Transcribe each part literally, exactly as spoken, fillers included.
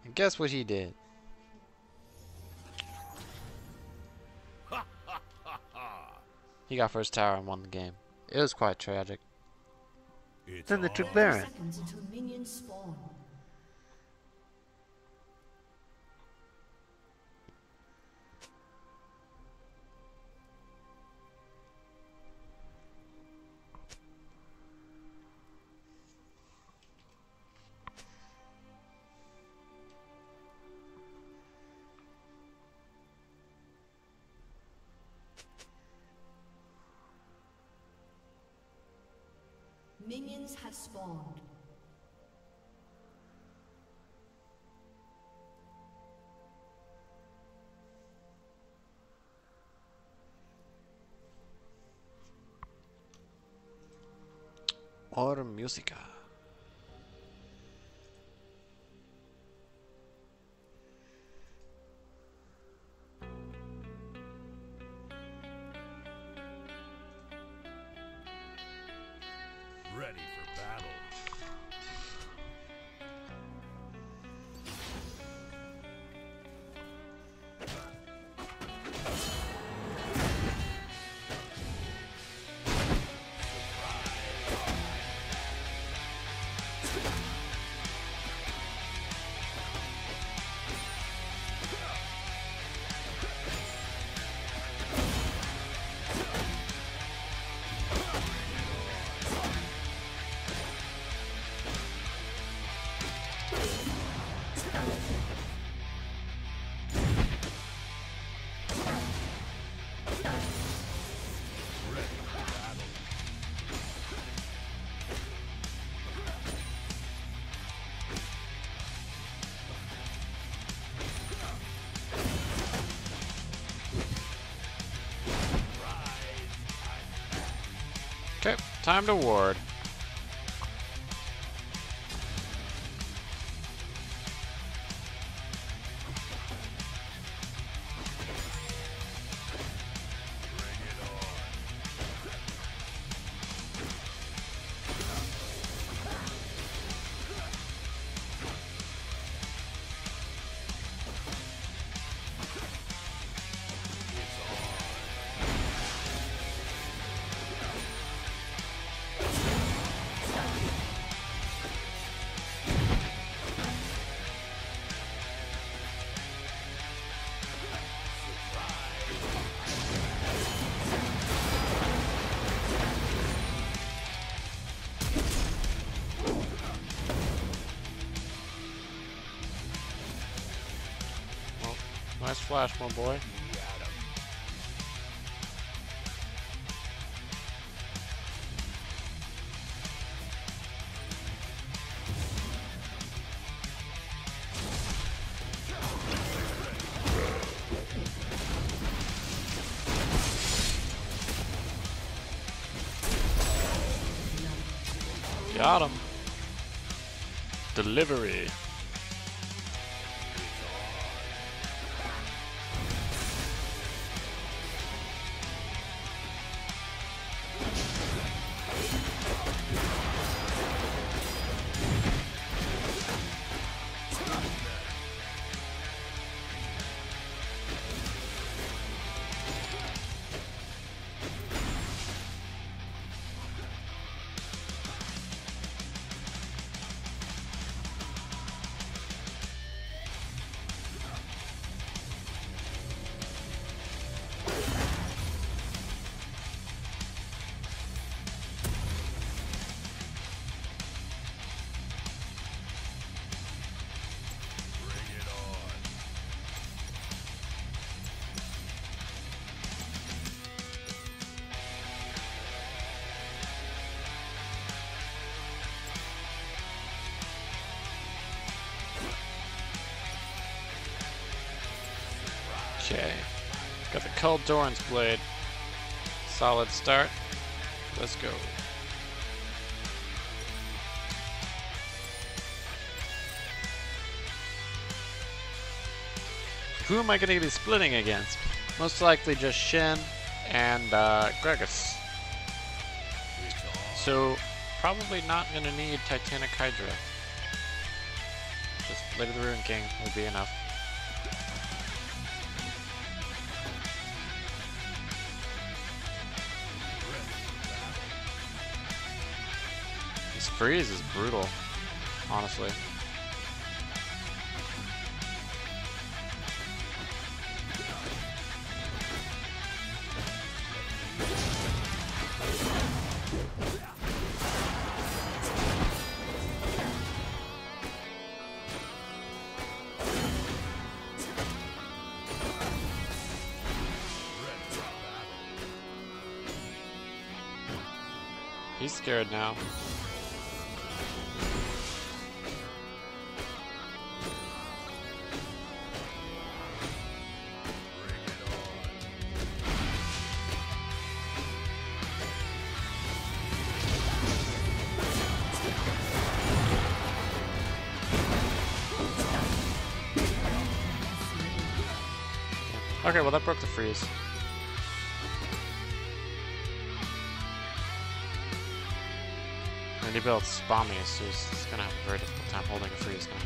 And guess what he did? He got first tower and won the game. It was quite tragic. It's Then they took all Baron. Seconds until minions spawn. Minions have spawned. Or musica. ready for battle. Okay, time to ward. Nice flash, my boy. Got him. Delivery. Okay, got the Cull Doran's Blade. Solid start. Let's go. Who am I going to be splitting against? Most likely just Shen and uh, Gregus. So, probably not going to need Titanic Hydra. Just Blade of the Ruin King will be enough. This freeze is brutal, honestly. He's scared now. Okay, well that broke the freeze. And he built Spammy, so he's, he's gonna have a very difficult time holding a freeze now.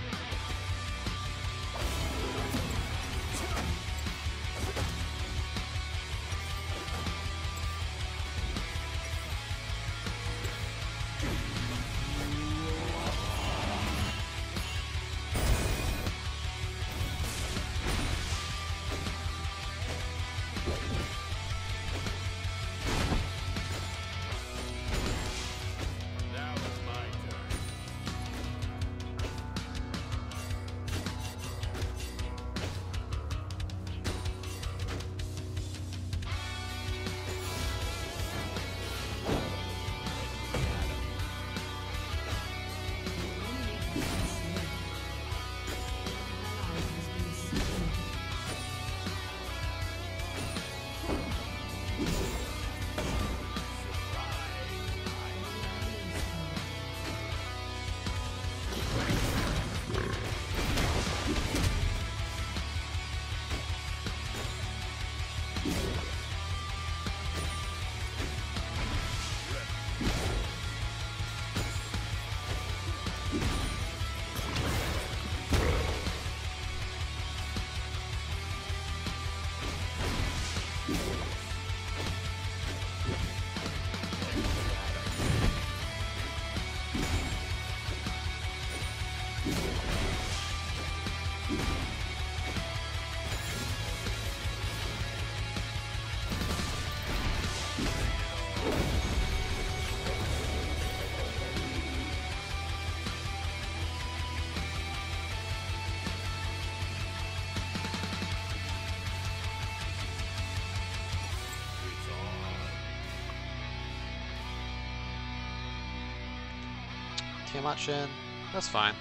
Tiamat Shen, that's fine.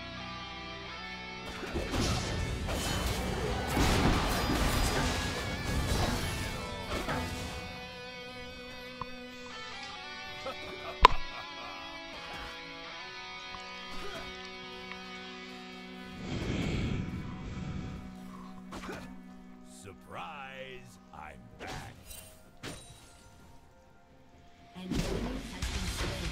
Surprise! I'm back. An enemy has been slain.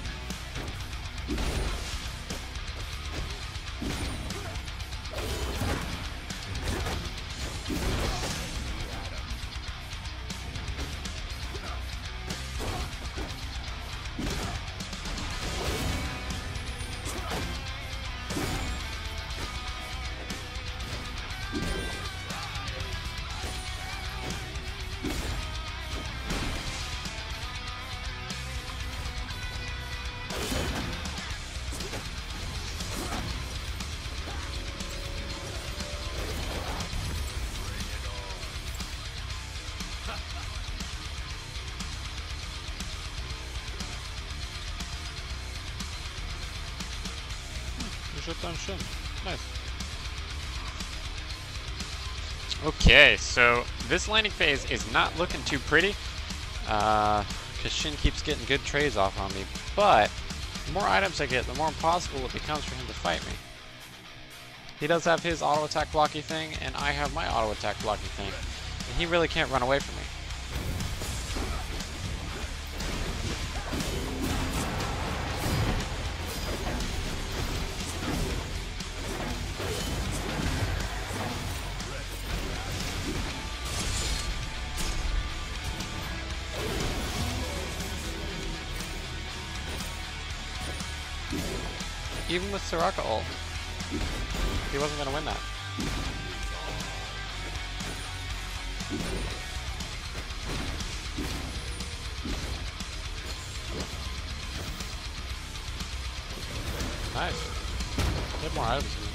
Shut down Shen. Nice. Okay, so this landing phase is not looking too pretty, uh, because Shen keeps getting good trades off on me, but the more items I get, the more impossible it becomes for him to fight me. He does have his auto attack blocky thing, and I have my auto attack blocky thing, and he really can't run away from me. Even with Soraka ult, he wasn't gonna win that. Nice. He had more items than me.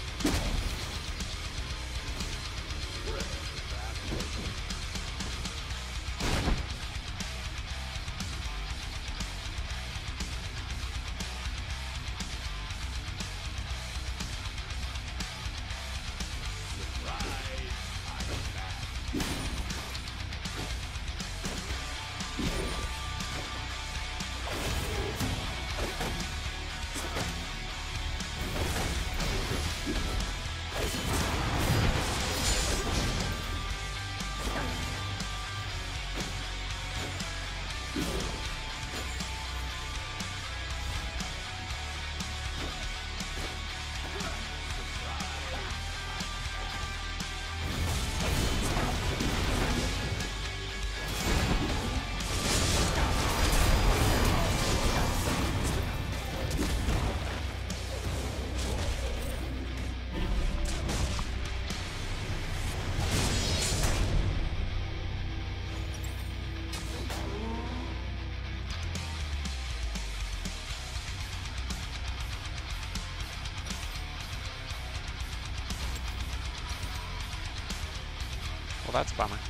Well, that's a bummer.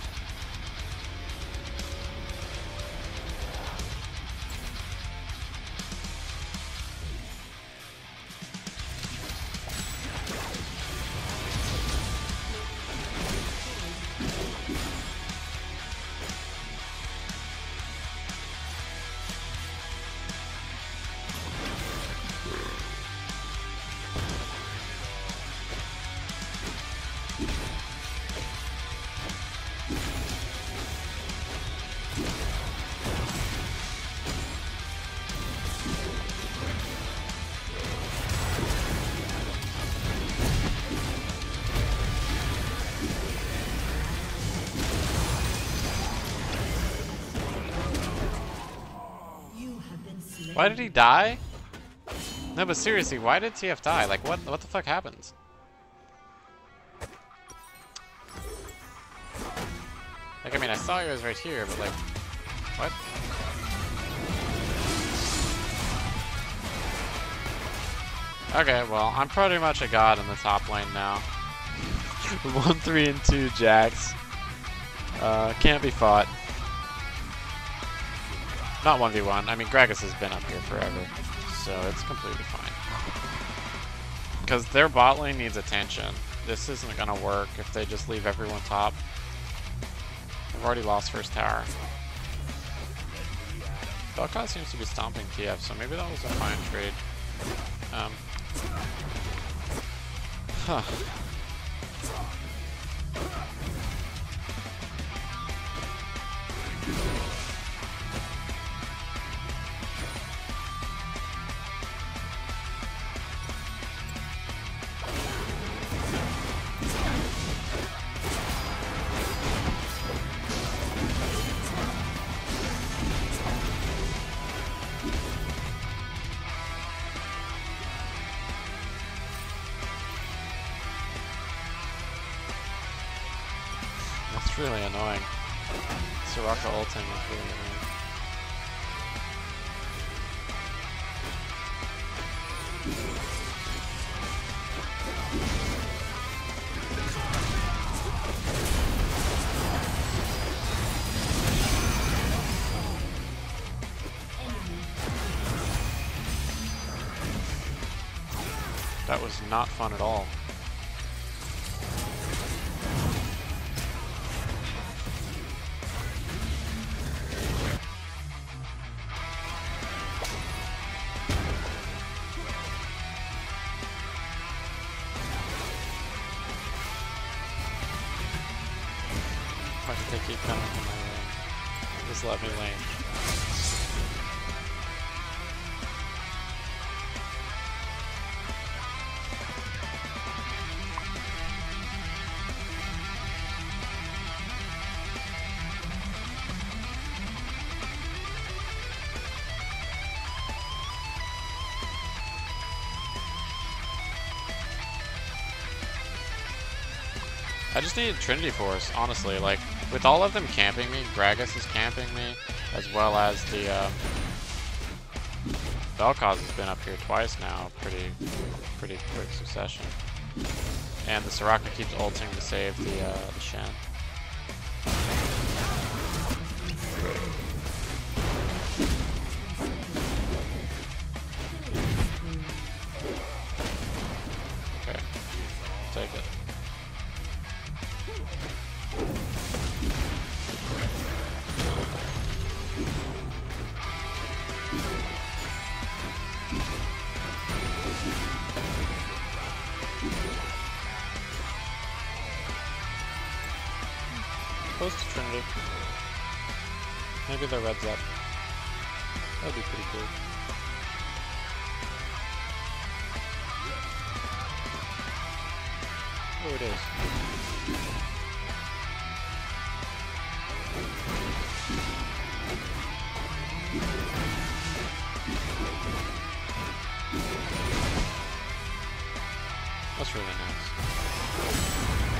Why did he die? No, but seriously, why did T F die? Like, what what the fuck happens? Like, I mean, I saw he was right here, but like, what? Okay, well, I'm pretty much a god in the top lane now. One, three, and two Jax. Uh, can't be fought. Not one v one. I mean, Gragas has been up here forever, so it's completely fine. Because their bot lane needs attention. This isn't gonna work if they just leave everyone top. I've already lost first tower. Belka seems to be stomping T F, so maybe that was a fine trade. Um. Huh. That's really annoying. Soraka ulting is really annoying. That was not fun at all. Why did they keep coming to my lane? Just let me lane. I just needed Trinity Force, honestly. Like, with all of them camping me, Gragas is camping me, as well as the, uh... Vel'Koz has been up here twice now, pretty, pretty quick succession. And the Soraka keeps ulting to save the, uh, the Shen. Okay, take it. Close to Trinity. Maybe the red's up. That'd be pretty cool. Oh, it is. That's really nice.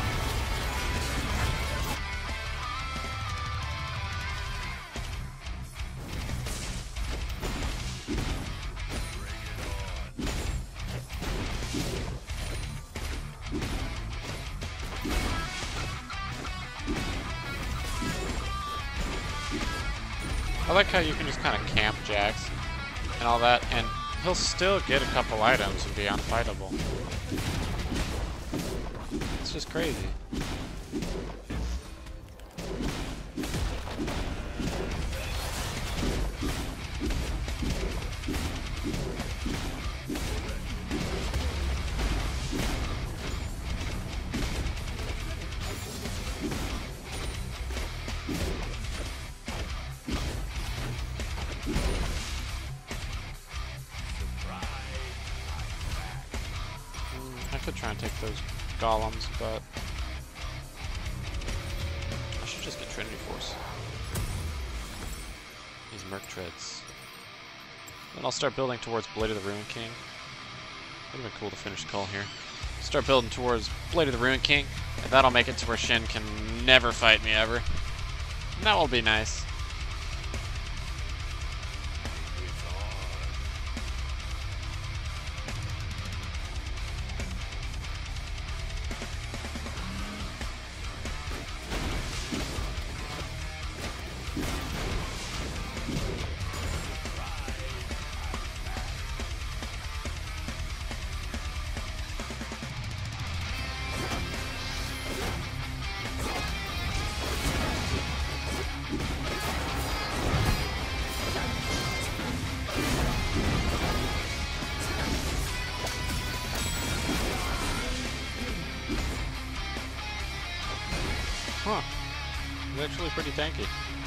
I like how you can just kind of camp Jax and all that, and he'll still get a couple items and be unfightable. It's just crazy. I could try and take those golems, but I should just get Trinity Force. These Merc Treads. Then I'll start building towards Blade of the Ruin King. Would have been cool to finish Cull here. Start building towards Blade of the Ruin King, and that'll make it to where Shen can never fight me ever. And that will be nice. Huh. He's actually pretty tanky.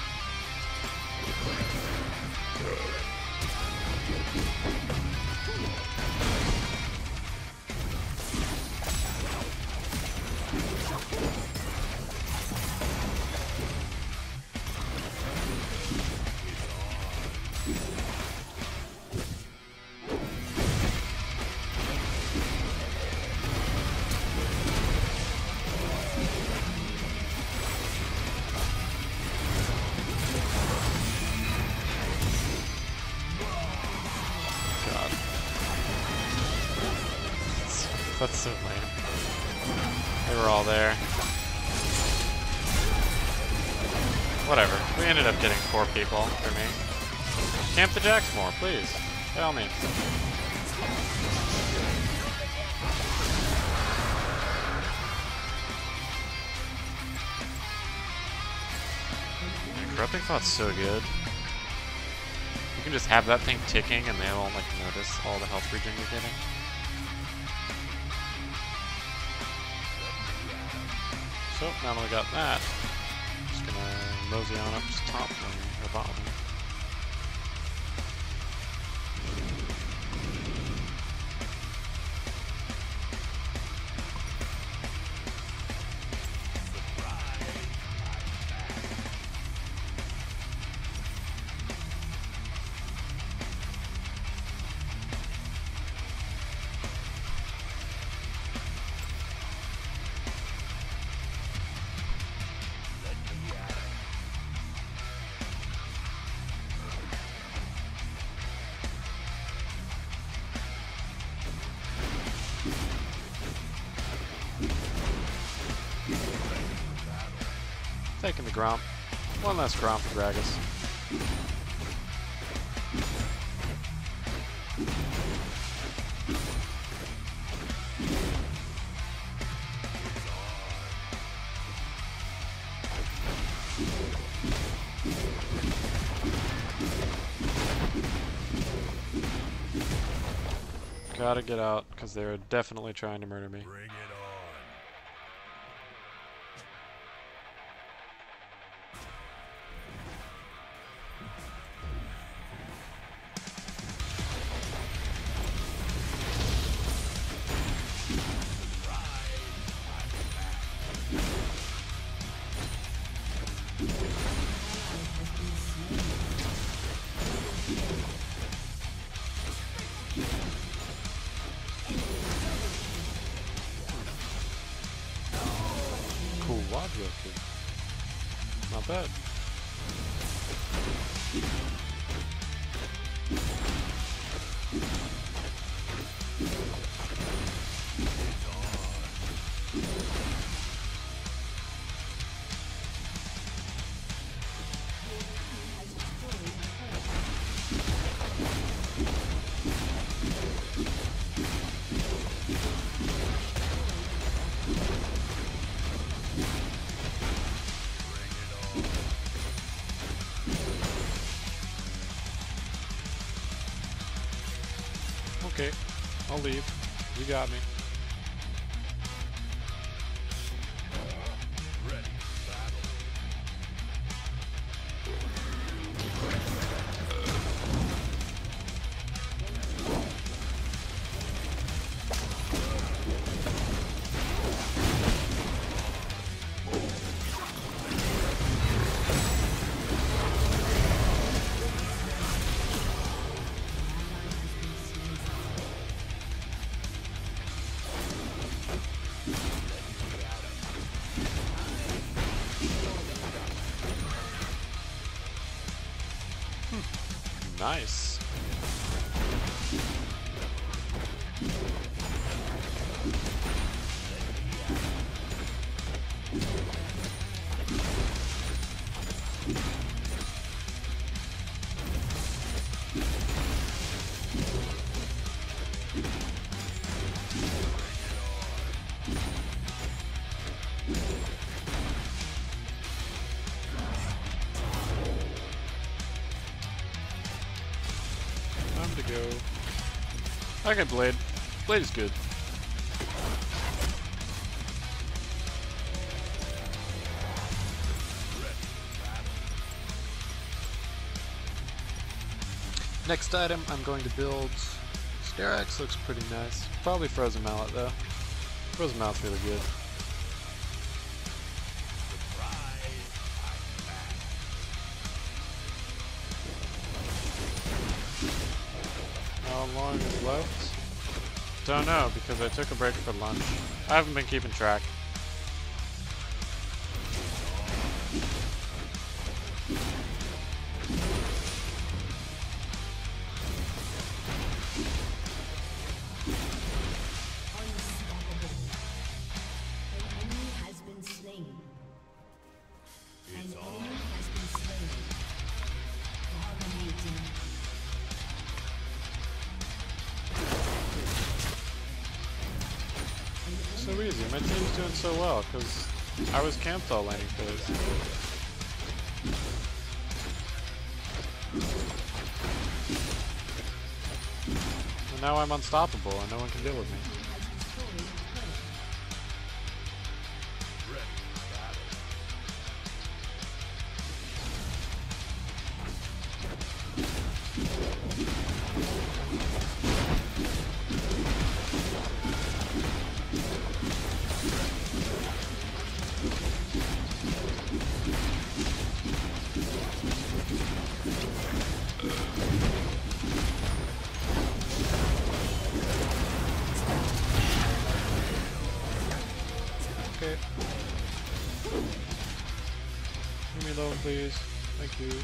That's so lame. They were all there. Whatever. We ended up getting four people for me. Camp the Jax more, please. By all means. Corrupting Thought's so good. You can just have that thing ticking and they won't like notice all the health regen you're getting. So, now that we got that, just gonna mosey on up to top lane, or bottom lane. Taking the Gromp. One less Gromp for Gragas. Gotta get out, because they're definitely trying to murder me. Bring it on. Cool wad rocket. Not bad. Okay, I'll leave. You got me. Ready for battle. Nice. Time to go. Okay, Blade. Blade is good. Next item, I'm going to build Sterax. Looks pretty nice. Probably Frozen Mallet though. Frozen Mallet's really good. How long is left? Don't know, because I took a break for lunch. I haven't been keeping track. So easy. My team's doing so well because I was camped all laning phase. And now I'm unstoppable and no one can deal with me. Okay. Leave me alone, please. Thank you.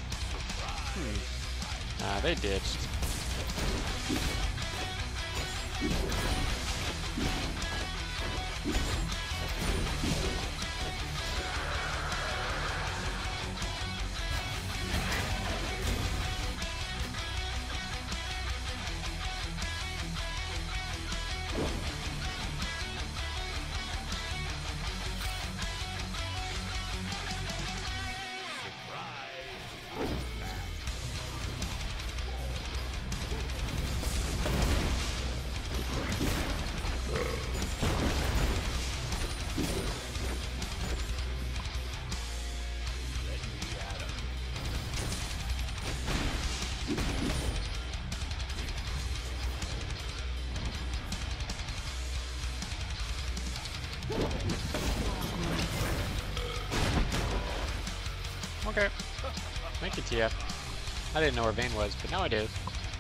Hmm. Ah, they ditched. Okay. Thank you, T F. I didn't know where Vayne was, but now I do.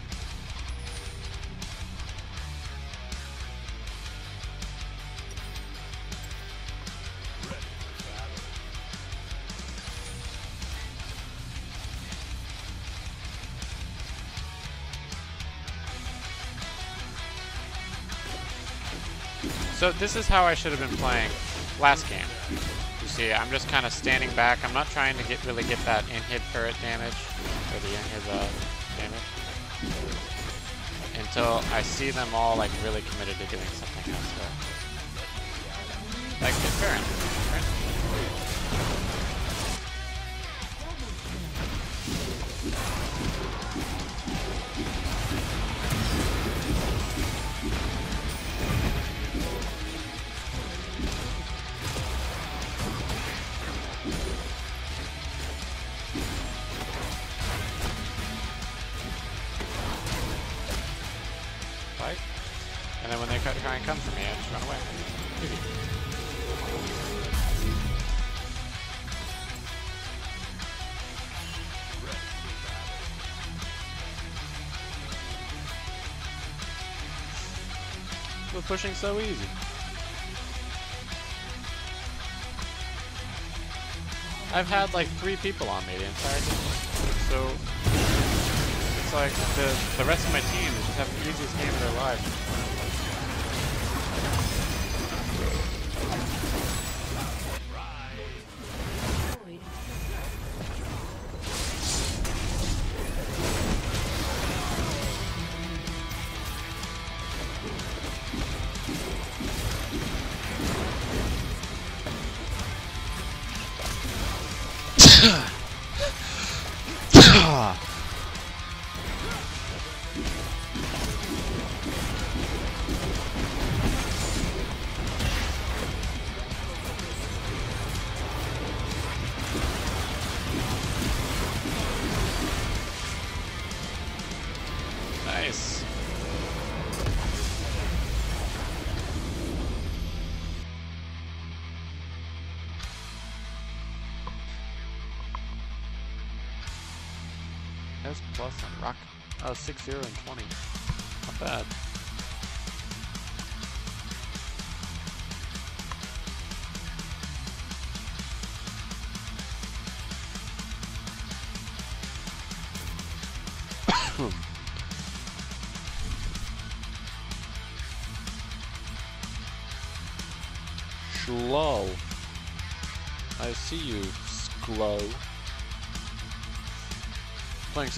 So this is how I should have been playing last game. You see, I'm just kind of standing back. I'm not trying to get really get that inhib turret damage, or the inhib uh, damage, until I see them all like really committed to doing something else. So, like it's fair enough, right? Fight. And then when they try and come for me, I just run away. Easy. We're pushing so easy. I've had like three people on me the entire game. So it's like the the rest of my team just have the easiest game of their lives. Nice. S plus on rock. Oh, six zero and twenty. Not bad. Slow. I see you, Sklow.